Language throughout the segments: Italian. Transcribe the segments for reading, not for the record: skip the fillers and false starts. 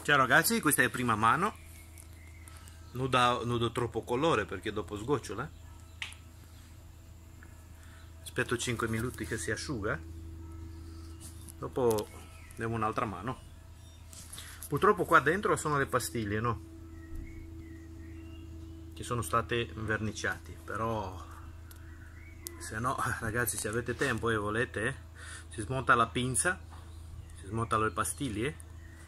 Ciao ragazzi, questa è prima mano. Non do troppo colore perché dopo sgocciola. Aspetto 5 minuti che si asciuga, dopo devo un'altra mano. Purtroppo qua dentro sono le pastiglie, no? Che sono state verniciate, però se no ragazzi, se avete tempo e volete, si smonta la pinza, si smontano le pastiglie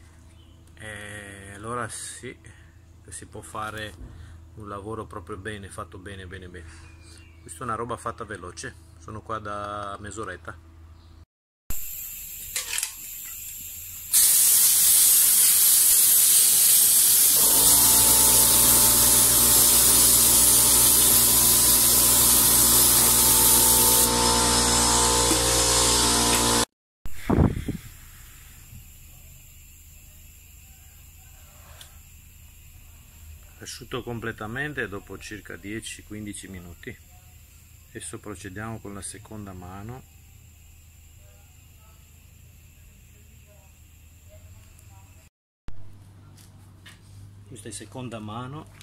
e allora sì, si può fare un lavoro proprio bene, fatto bene. Questa è una roba fatta veloce, sono qua da mezz'oretta. Asciutto completamente dopo circa 10-15 minuti. Adesso procediamo con la seconda mano. Questa è seconda mano.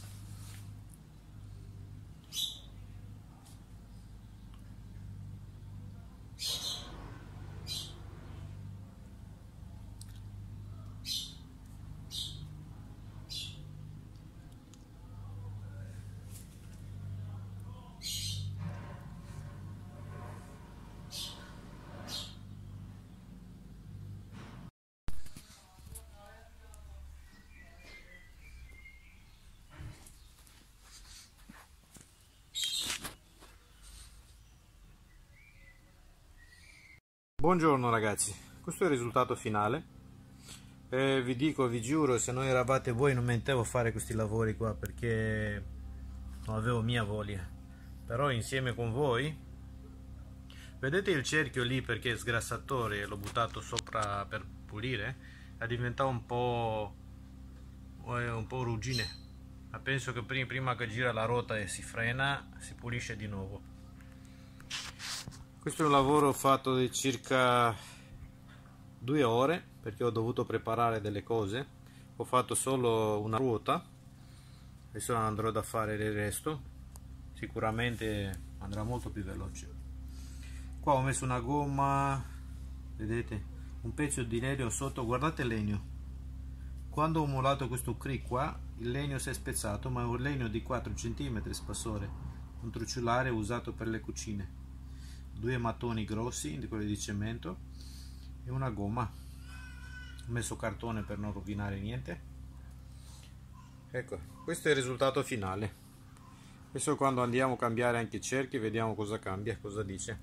Buongiorno ragazzi, questo è il risultato finale. Vi giuro, se non eravate voi non mettevo a fare questi lavori qua perché non avevo mia voglia. Però insieme con voi, vedete il cerchio lì perché è sgrassatore, l'ho buttato sopra per pulire, è diventato un po' ruggine. Ma penso che prima che gira la ruota e si frena, si pulisce di nuovo. Questo è un lavoro fatto di circa 2 ore perché ho dovuto preparare delle cose. Ho fatto solo una ruota, adesso andrò a fare il resto, sicuramente andrà molto più veloce. Qua ho messo una gomma, vedete, un pezzo di legno sotto, guardate il legno. Quando ho molato questo crick qua, il legno si è spezzato, ma è un legno di 4 cm spessore, un truciolare usato per le cucine. 2 mattoni grossi di quelli di cemento e una gomma. Ho messo cartone per non rovinare niente. Ecco, questo è il risultato finale. Adesso quando andiamo a cambiare anche i cerchi vediamo cosa cambia, cosa dice.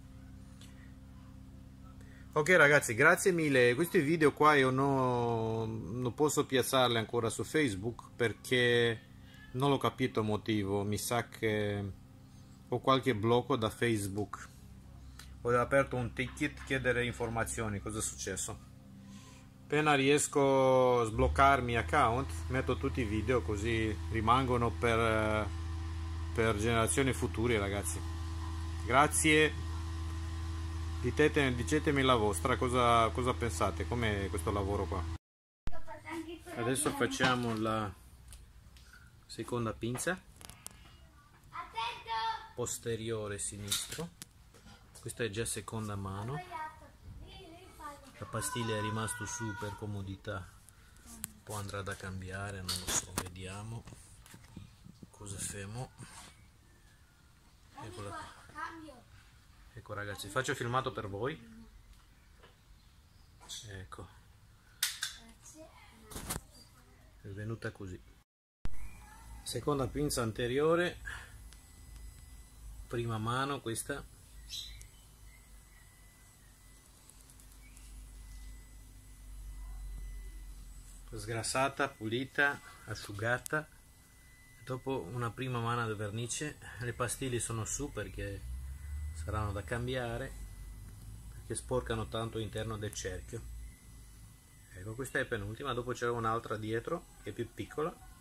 Ok ragazzi, grazie mille. Questi video qua io non posso piazzarli ancora su Facebook perché non ho capito il motivo. Mi sa che ho qualche blocco da Facebook. Ho aperto un ticket, chiedere informazioni, cosa è successo. Appena riesco a sbloccarmi account, metto tutti i video così rimangono per generazioni future ragazzi. Grazie, dicetemi la vostra, cosa pensate, com'è questo lavoro qua. Adesso facciamo la seconda pinza, posteriore sinistro. Questa è già seconda mano, la pastiglia è rimasta su per comodità, poi andrà da cambiare, non lo so, vediamo cosa femo. Eccola qua. Ecco ragazzi, faccio filmato per voi. Ecco, è venuta così. Seconda pinza anteriore, prima mano questa. Sgrassata, pulita, asciugata. Dopo una prima mano di vernice. Le pastiglie sono su perché saranno da cambiare, perché sporcano tanto l'interno del cerchio. Ecco, questa è penultima, dopo c'è un'altra dietro che è più piccola.